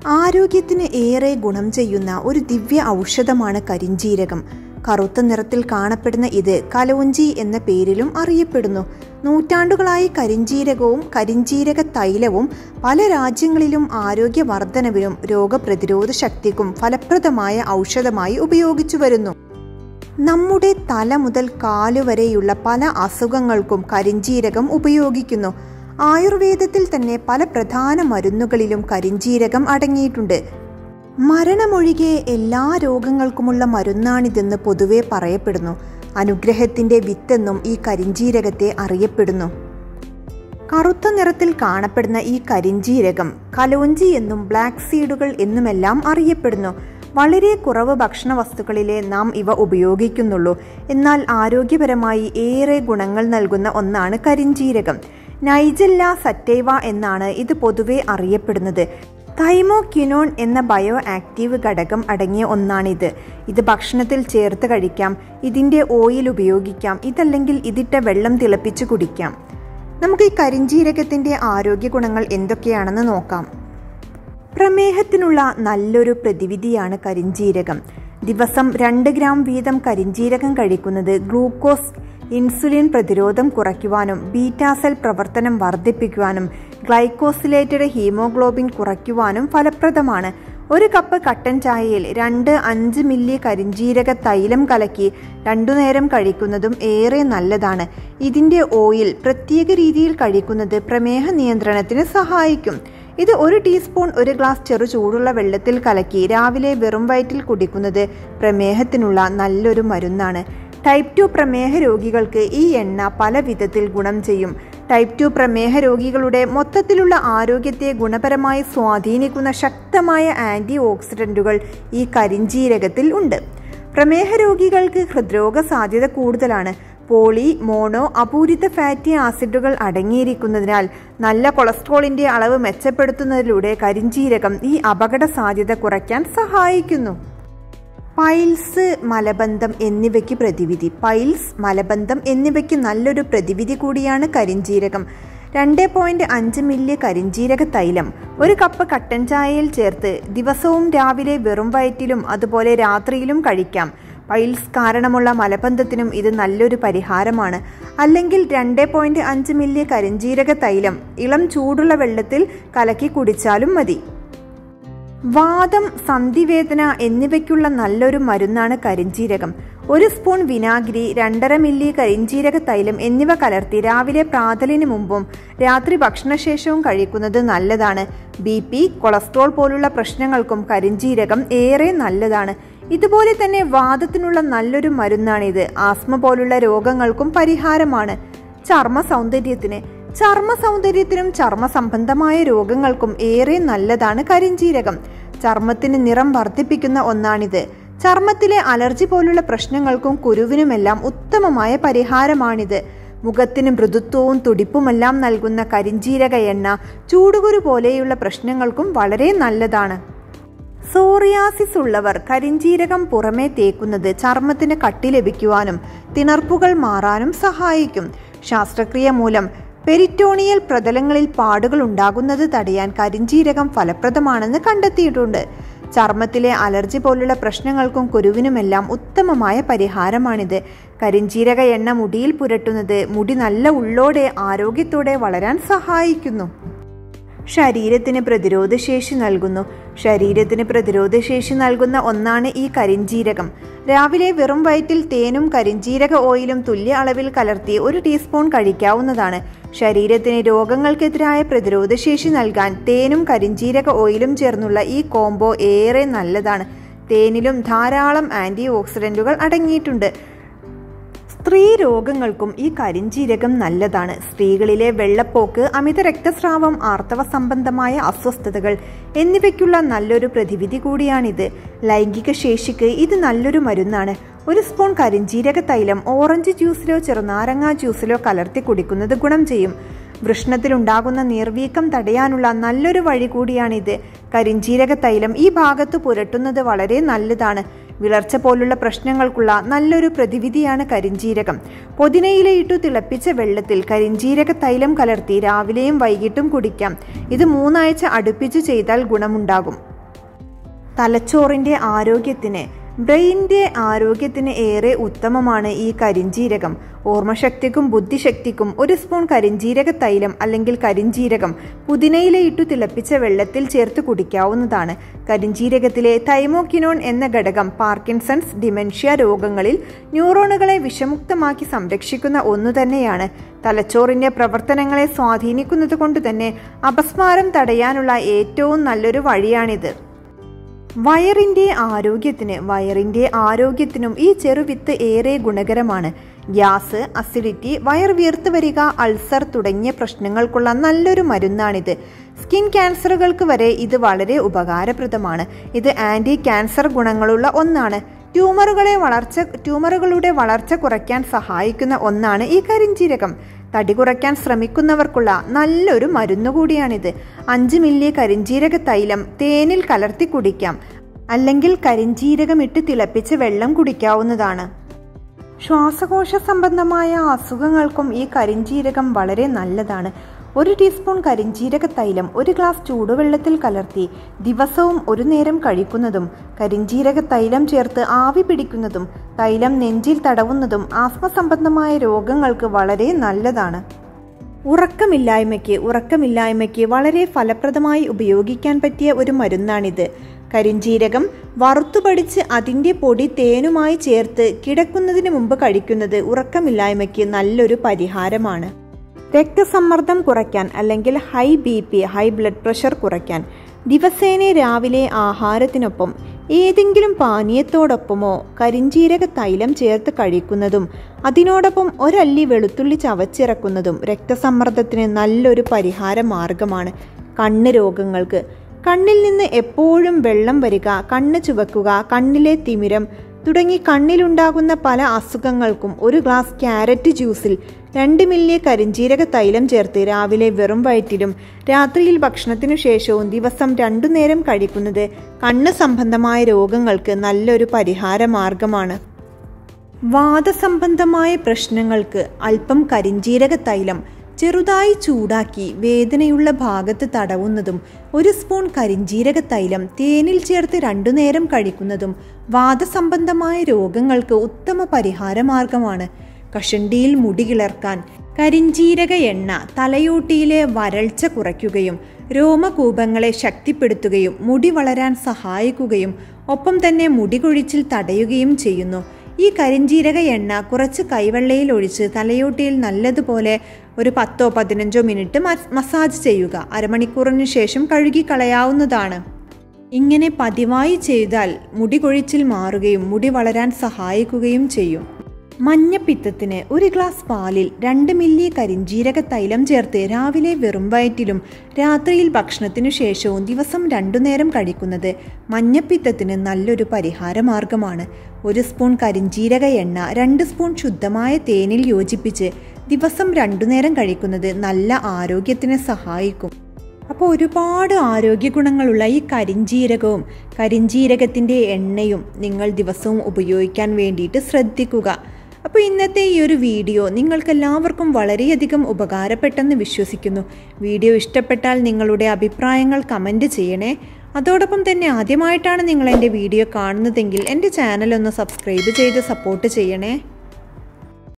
ആരോഗ്യത്തിന് ഏറെ ഗുണം ചെയ്യുന്ന ഒരു ദിവ്യ ഔഷധമാണ് കരിഞ്ജീരകം. കറുത്ത നിറത്തിൽ കാണപ്പെടുന്ന ഇത് കലോഞ്ചി എന്ന പേരിലും അറിയപ്പെടുന്നു. നൂറ്റാണ്ടുകളായി കരിഞ്ജീരകവും കരിഞ്ജീരക തൈലവും പല രാജ്യങ്ങളിലും ആരോഗ്യവർദ്ധനവിനും രോഗപ്രതിരോധ ശക്തിക്കും ഫലപ്രദമായ ഔഷധമായി ഉപയോഗിച്ചു വരുന്നു. നമ്മുടെ തല മുതൽ കാലുവരെയുള്ള പല അസുഖങ്ങൾക്കും കരിഞ്ജീരകം ഉപയോഗിക്കുന്നു. ആയുർവേദത്തിൽ തന്നെ പല പ്രധാന മരുന്നുകളിലും കരിഞ്ജീരകം അടങ്ങിയിട്ടുണ്ട്. മരണമൊഴികെ എല്ലാ രോഗങ്ങൾക്കുമുള്ള മരുന്നാണിതെന്ന് പൊതുവെ പറയപ്പെടുന്നു. അനുഗ്രഹത്തിന്റെ വിത്തെന്നും ഈ കരിഞ്ജീരകത്തെ അറിയപ്പെടുന്നു. കറുത്ത നിറത്തിൽ കാണപ്പെടുന്ന ഈ കരിഞ്ജീരകം കലോഞ്ചി എന്നും ബ്ലാക്ക് സീഡുകൾ എന്നുമെല്ലാം അറിയപ്പെടുന്നു. വളരെ കുറവ് ഭക്ഷണ വസ്തുക്കളിലെ നാം ഇവ ഉപയോഗിക്കുന്നുള്ളൂ. എന്നാൽ ആരോഗ്യപരമായി ഏറെ ഗുണങ്ങൾ നൽകുന്ന ഒന്നാണ് കരിഞ്ജീരകം. നൈജല്ല സറ്റൈവ എന്നാണ് ഇത് പൊതുവെ അറിയപ്പെടുന്നത്. തൈമോക്വിനോൺ എന്ന ബയോ ആക്റ്റീവ് ഘടകം അടങ്ങിയ ഒന്നാണിത്. ഇത് ഭക്ഷണത്തിൽ ചേർത്ത് കഴിക്കാം, ഇതിൻ്റെ ഓയിൽ ഉപയോഗിക്കാം, ഇതല്ലെങ്കിൽ ഇതിട്ട വെള്ളം തിളപ്പിച്ച് കുടിക്കാം. നമുക്ക് ഈ കരിഞ്ജീരകത്തിൻ്റെ ആരോഗ്യ ഗുണങ്ങൾ എന്തൊക്കെയാണെന്ന് നോക്കാം. പ്രമേഹത്തിനുള്ള നല്ലൊരു പ്രതിവിധിയാണ് കരിഞ്ജീരകം. ദിവസം 2 ഗ്രാം വീതം കരിഞ്ജീരകം കഴിക്കുന്നത് ഗ്ലൂക്കോസ് ഇൻസുലിൻ പ്രതിരോധം കുറയ്ക്കുവാനും ബീറ്റാ സെൽ പ്രവർത്തനം വർദ്ധിപ്പിക്കുവാനും ഗ്ലൈക്കോസിലേറ്റഡ് ഹീമോഗ്ലോബിൻ കുറയ്ക്കുവാനും ഫലപ്രദമാണ്. 1 കപ്പ് കട്ടൻ ചായയിൽ 2-5 മില്ലി കരിഞ്ജീരക തൈലം കലക്കി 2 നേരം കഴിക്കുന്നതും ഏറെ നല്ലതാണ്. ഇതിൻ്റെ ഓയിൽ പ്രത്യേക രീതിയിൽ കഴിക്കുന്നത് പ്രമേഹ നിയന്ത്രണത്തിന് സഹായിക്കും. ഇത് 1 ടീസ്പൂൺ 1 ഗ്ലാസ് ചെറു ചൂടുള്ള വെള്ളത്തിൽ കലക്കി രാവിലെ വെറും വയറ്റിൽ കുടിക്കുന്നത് പ്രമേഹത്തിനുള്ള നല്ലൊരു മരുന്നാണ്. ടൈപ്പ് 2 പ്രമേഹ രോഗികൾക്ക് ഈ എണ്ണ പല വിധത്തിൽ ഗുണം ചെയ്യും. ടൈപ്പ് 2 പ്രമേഹ രോഗികളുടെ മൊത്തത്തിലുള്ള ആരോഗ്യത്തെ ഗുണപരമായി സ്വാധീനിക്കുന്ന ശക്തമായ ആൻറ്റി ഓക്സിഡൻറ്റുകൾ ഈ കരിഞ്ജീരകത്തിൽ ഉണ്ട്. പ്രമേഹ രോഗികൾക്ക് ഹൃദ്രോഗ സാധ്യത കൂടുതലാണ്. പോളി, മോണോ, അപൂരിത ഫാറ്റി ആസിഡുകൾ അടങ്ങിയിരിക്കുന്നതിനാൽ നല്ല കൊളസ്ട്രോളിൻ്റെ അളവ് മെച്ചപ്പെടുത്തുന്നതിലൂടെ കരിഞ്ജീരകം ഈ അപകട സാധ്യത കുറയ്ക്കാൻ സഹായിക്കുന്നു. പൈൽസ്, മലബന്ധം എന്നിവയ്ക്ക് പ്രതിവിധി. പൈൽസ്, മലബന്ധം എന്നിവയ്ക്ക് നല്ലൊരു പ്രതിവിധി കൂടിയാണ് കരിഞ്ജീരകം. 2.5 മില്ലി കരിഞ്ജീരക തൈലം 1 കപ്പ് കട്ടൻ ചായയിൽ ചേർത്ത് ദിവസവും രാവിലെ വെറും വയറ്റിലും അതുപോലെ രാത്രിയിലും കഴിക്കാം. പൈൽസ് കാരണമുള്ള മലബന്ധത്തിനും ഇത് നല്ലൊരു പരിഹാരമാണ്. അല്ലെങ്കിൽ 2.5 മില്ലി കരിഞ്ജീരക തൈലം ഇളം ചൂടുള്ള വെള്ളത്തിൽ കലക്കി കുടിച്ചാലും മതി. വാതം, സന്ധിവേദന എന്നിവയ്ക്കുള്ള നല്ലൊരു മരുന്നാണ് കരിഞ്ജീരകം. 1 സ്പൂൺ വിനാഗിരി, 2.5 മില്ലി കരിഞ്ജീരക തൈലം എന്നിവ കലർത്തി രാവിലെ പ്രാതലിന് മുമ്പും രാത്രി ഭക്ഷണശേഷവും കഴിക്കുന്നത് നല്ലതാണ്. BP, കൊളസ്ട്രോൾ പോലുള്ള പ്രശ്നങ്ങൾക്കും കരിഞ്ജീരകം ഏറെ നല്ലതാണ്. ഇതുപോലെ തന്നെ വാതത്തിനുള്ള നല്ലൊരു മരുന്നാണിത്. ആസ്മ പോലുള്ള രോഗങ്ങൾക്കും പരിഹാരമാണ്. ചർമ്മസൗന്ദര്യത്തിനും ചർമ്മ സംബന്ധമായ രോഗങ്ങൾക്കും ഏറെ നല്ലതാണ് കരിഞ്ജീരകം. ചർമ്മത്തിന് നിറം വർദ്ധിപ്പിക്കുന്ന ഒന്നാണിത്. ചർമ്മത്തിലെ അലർജി പോലുള്ള പ്രശ്നങ്ങൾക്കും കുരുവിനുമെല്ലാം ഉത്തമമായ പരിഹാരമാണിത്. മുഖത്തിന് മൃദുത്വവും തുടിപ്പുമെല്ലാം നൽകുന്ന കരിഞ്ജീരക എണ്ണ ചൂടുകുരു പോലെയുള്ള പ്രശ്നങ്ങൾക്കും വളരെ നല്ലതാണ്. സോറിയാസിസ് ഉള്ളവർ കരിഞ്ജീരകം പുറമേ തേക്കുന്നത് ചർമ്മത്തിന് കട്ടി ലഭിക്കുവാനും തിണർപ്പുകൾ മാറാനും സഹായിക്കും. ശസ്ത്രക്രിയ മൂലം പെരിറ്റോണിയൽ പ്രതലങ്ങളിൽ പാടുകൾ ഉണ്ടാകുന്നത് തടയാൻ കരിഞ്ജീരകം ഫലപ്രദമാണെന്ന് കണ്ടെത്തിയിട്ടുണ്ട്. ചർമ്മത്തിലെ അലർജി പോലുള്ള പ്രശ്നങ്ങൾക്കും കുരുവിനുമെല്ലാം ഉത്തമമായ പരിഹാരമാണിത്. കരിഞ്ജീരക എണ്ണ മുടിയിൽ പുരട്ടുന്നത് മുടി നല്ല ഉള്ളോടെ ആരോഗ്യത്തോടെ വളരാൻ സഹായിക്കുന്നു. ശരീരത്തിന് പ്രതിരോധശേഷി നൽകുന്ന ഒന്നാണ് ഈ കരിഞ്ജീരകം. രാവിലെ വെറും വയറ്റിൽ തേനും കരിഞ്ജീരക ഓയിലും തുല്യ അളവിൽ കലർത്തി 1 ടീസ്പൂൺ കഴിക്കാവുന്നതാണ്. ശരീരത്തിന് രോഗങ്ങൾക്കെതിരായ പ്രതിരോധശേഷി നൽകാൻ തേനും കരിഞ്ജീരക ഓയിലും ചേർന്നുള്ള ഈ കോംബോ ഏറെ നല്ലതാണ്. തേനിലും ധാരാളം ആൻറ്റി ഓക്സിഡൻറ്റുകൾ അടങ്ങിയിട്ടുണ്ട്. സ്ത്രീ രോഗങ്ങൾക്കും ഈ കരിഞ്ജീരകം നല്ലതാണ്. സ്ത്രീകളിലെ വെള്ളപ്പോക്ക്, അമിത രക്തസ്രാവം, ആർത്തവ സംബന്ധമായ അസ്വസ്ഥതകൾ എന്നിവയ്ക്കുള്ള നല്ലൊരു പ്രതിവിധി കൂടിയാണിത്. ലൈംഗിക ശേഷിക്ക് ഇത് നല്ലൊരു മരുന്നാണ്. 1 സ്പൂൺ കരിഞ്ജീരക തൈലം ഓറഞ്ച് ജ്യൂസിലോ ചെറുനാരങ്ങ ജ്യൂസിലോ കലർത്തി കുടിക്കുന്നത് ഗുണം ചെയ്യും. വൃഷ്ണത്തിലുണ്ടാകുന്ന നീർവീക്കം തടയാനുള്ള നല്ലൊരു വഴി കൂടിയാണിത്. കരിഞ്ജീരക തൈലം ഈ ഭാഗത്ത് പുരട്ടുന്നത് വളരെ നല്ലതാണ്. വിളർച്ച പോലുള്ള പ്രശ്നങ്ങൾക്കുള്ള നല്ലൊരു പ്രതിവിധിയാണ് കരിഞ്ജീരകം. പൊതിനയിലയിട്ടു തിളപ്പിച്ച വെള്ളത്തിൽ കരിഞ്ജീരക തൈലം കലർത്തി രാവിലെയും വൈകിട്ടും കുടിക്കാം. ഇത് 3 ആഴ്ച അടുപ്പിച്ചു ചെയ്താൽ ഗുണമുണ്ടാകും. തലച്ചോറിൻ്റെ ആരോഗ്യത്തിന് ബ്രെയിനിൻ്റെ ആരോഗ്യത്തിന് ഏറെ ഉത്തമമാണ് ഈ കരിഞ്ജീരകം. ഓർമ്മശക്തിക്കും ബുദ്ധിശക്തിക്കും 1 സ്പൂൺ കരിഞ്ജീരക തൈലം അല്ലെങ്കിൽ കരിഞ്ജീരകം പുതിനയിലയിട്ടു തിളപ്പിച്ച വെള്ളത്തിൽ ചേർത്ത് കുടിക്കാവുന്നതാണ്. കരിഞ്ജീരകത്തിലെ തൈമോക്കിനോൺ എന്ന ഘടകം പാർക്കിൻസൺസ്, ഡിമെൻഷ്യ രോഗങ്ങളിൽ ന്യൂറോണുകളെ വിഷമുക്തമാക്കി സംരക്ഷിക്കുന്ന ഒന്നു തന്നെയാണ്. തലച്ചോറിൻ്റെ പ്രവർത്തനങ്ങളെ സ്വാധീനിക്കുന്നത് കൊണ്ട് തന്നെ അപസ്മാരം തടയാനുള്ള ഏറ്റവും നല്ലൊരു വഴിയാണിത്. വയറിൻ്റെ ആരോഗ്യത്തിനും ഈ ചെറുവിത്ത് ഏറെ ഗുണകരമാണ്. ഗ്യാസ്, അസിഡിറ്റി, വയർ വീർത്ത് വരിക, അൾസർ തുടങ്ങിയ പ്രശ്നങ്ങൾക്കുള്ള നല്ലൊരു മരുന്നാണിത്. സ്കിൻ ക്യാൻസറുകൾക്ക് വരെ ഇത് വളരെ ഉപകാരപ്രദമാണ്. ഇത് ആന്റി ക്യാൻസർ ഗുണങ്ങളുള്ള ഒന്നാണ്. ട്യൂമറുകളുടെ വളർച്ച കുറയ്ക്കാൻ സഹായിക്കുന്ന ഒന്നാണ് ഈ കരിഞ്ജീരകം. തടി കുറയ്ക്കാൻ ശ്രമിക്കുന്നവർക്കുള്ള നല്ലൊരു മരുന്നുകൂടിയാണിത്. 5 മില്ലി കരിഞ്ജീരക തൈലം തേനിൽ കലർത്തി കുടിക്കാം, അല്ലെങ്കിൽ കരിഞ്ജീരകമിട്ട് തിളപ്പിച്ച് വെള്ളം കുടിക്കാവുന്നതാണ്. ശ്വാസകോശ സംബന്ധമായ അസുഖങ്ങൾക്കും ഈ കരിഞ്ജീരകം വളരെ നല്ലതാണ്. 1 ടീസ്പൂൺ കരിഞ്ജീരക തൈലം 1 ഗ്ലാസ് ചൂടുവെള്ളത്തിൽ കലർത്തി ദിവസവും 1 നേരം കഴിക്കുന്നതും, കരിഞ്ജീരക തൈലം ചേർത്ത് ആവി പിടിക്കുന്നതും, തൈലം നെഞ്ചിൽ തടവുന്നതും ആസ്മ സംബന്ധമായ രോഗങ്ങൾക്ക് വളരെ നല്ലതാണ്. ഉറക്കമില്ലായ്മയ്ക്ക് വളരെ ഫലപ്രദമായി ഉപയോഗിക്കാൻ പറ്റിയ ഒരു മരുന്നാണിത്. കരിഞ്ജീരകം വറുത്തുപടിച്ച് അതിൻ്റെ പൊടി തേനുമായി ചേർത്ത് കിടക്കുന്നതിന് മുമ്പ് കഴിക്കുന്നത് ഉറക്കമില്ലായ്മയ്ക്ക് നല്ലൊരു പരിഹാരമാണ്. രക്തസമ്മർദ്ദം കുറയ്ക്കാൻ അല്ലെങ്കിൽ ഹൈ ബ്ലഡ് പ്രഷർ കുറയ്ക്കാൻ ദിവസേന രാവിലെ ആഹാരത്തിനൊപ്പം ഏതെങ്കിലും പാനീയത്തോടൊപ്പമോ കരിഞ്ജീരക തൈലം ചേർത്ത് കഴിക്കുന്നതും അതിനോടൊപ്പം 1 അല്ലി വെളുത്തുള്ളി ചവച്ചിറക്കുന്നതും രക്തസമ്മർദ്ദത്തിന് നല്ലൊരു പരിഹാര മാർഗമാണ്. കണ്ണ് രോഗങ്ങൾക്ക് കണ്ണിൽ നിന്ന് എപ്പോഴും വെള്ളം വരിക, കണ്ണ് ചുവക്കുക, കണ്ണിലെ തിമിരം തുടങ്ങി കണ്ണിലുണ്ടാകുന്ന പല അസുഖങ്ങൾക്കും 1 ഗ്ലാസ് ക്യാരറ്റ് ജ്യൂസിൽ 2 മില്ലി കരിഞ്ജീരക തൈലം ചേർത്ത് രാവിലെ വെറും വയറ്റിലും രാത്രിയിൽ ഭക്ഷണത്തിനു ശേഷവും ദിവസം 2 നേരം കഴിക്കുന്നത് കണ്ണ് സംബന്ധമായ രോഗങ്ങൾക്ക് നല്ലൊരു പരിഹാര മാർഗമാണ്. വാതസംബന്ധമായ പ്രശ്നങ്ങൾക്ക് അല്പം കരിഞ്ജീരക തൈലം ചെറുതായി ചൂടാക്കി വേദനയുള്ള ഭാഗത്ത് തടവുന്നതും 1 സ്പൂൺ കരിഞ്ജീരക തൈലം തേനിൽ ചേർത്ത് 2 നേരം കഴിക്കുന്നതും വാതസംബന്ധമായ രോഗങ്ങൾക്ക് ഉത്തമ പരിഹാര മാർഗമാണ്. കഷണ്ടിയിൽ മുടി കിളർക്കാൻ കരിഞ്ജീരക എണ്ണ തലയോട്ടിയിലെ വരൾച്ച കുറയ്ക്കുകയും രോമകൂപങ്ങളെ ശക്തിപ്പെടുത്തുകയും മുടി വളരാൻ സഹായിക്കുകയും ഒപ്പം തന്നെ മുടി കൊഴിച്ചിൽ തടയുകയും ചെയ്യുന്നു. ഈ കരിഞ്ജീരക എണ്ണ കുറച്ച് കൈവെള്ളയിൽ ഒഴിച്ച് തലയോട്ടിയിൽ നല്ലതുപോലെ ഒരു 10-15 മിനിറ്റ് മസാജ് ചെയ്യുക. അരമണിക്കൂറിന് ശേഷം കഴുകി കളയാവുന്നതാണ്. ഇങ്ങനെ പതിവായി ചെയ്താൽ മുടി കൊഴിച്ചിൽ മാറുകയും മുടി വളരാൻ സഹായിക്കുകയും ചെയ്യും. മഞ്ഞപ്പിത്തത്തിന് 1 ഗ്ലാസ് പാലിൽ 2 മില്ലി കരിഞ്ജീരക തൈലം ചേർത്ത് രാവിലെ വെറും വയറ്റിലും രാത്രിയിൽ ഭക്ഷണത്തിനു ശേഷവും ദിവസം 2 നേരം കഴിക്കുന്നത് മഞ്ഞപ്പിത്തത്തിന് നല്ലൊരു പരിഹാര മാർഗമാണ്. 1 സ്പൂൺ കരിഞ്ജീരക എണ്ണ 2 സ്പൂൺ ശുദ്ധമായ തേനിൽ യോജിപ്പിച്ച് ദിവസം 2 നേരം കഴിക്കുന്നത് നല്ല ആരോഗ്യത്തിന് സഹായിക്കും. അപ്പോൾ ഒരുപാട് ആരോഗ്യ ഗുണങ്ങളുള്ള ഈ കരിഞ്ജീരകവും കരിഞ്ജീരകത്തിൻ്റെ എണ്ണയും നിങ്ങൾ ദിവസവും ഉപയോഗിക്കാൻ വേണ്ടിയിട്ട് ശ്രദ്ധിക്കുക. അപ്പോൾ ഇന്നത്തെ ഈ ഒരു വീഡിയോ നിങ്ങൾക്കെല്ലാവർക്കും വളരെയധികം ഉപകാരപ്പെട്ടെന്ന് വിശ്വസിക്കുന്നു. വീഡിയോ ഇഷ്ടപ്പെട്ടാൽ നിങ്ങളുടെ അഭിപ്രായങ്ങൾ കമൻറ്റ് ചെയ്യണേ. അതോടൊപ്പം തന്നെ ആദ്യമായിട്ടാണ് നിങ്ങൾ എൻ്റെ വീഡിയോ കാണുന്നതെങ്കിൽ എൻ്റെ ചാനൽ ഒന്ന് സബ്സ്ക്രൈബ് ചെയ്ത് സപ്പോർട്ട് ചെയ്യണേ.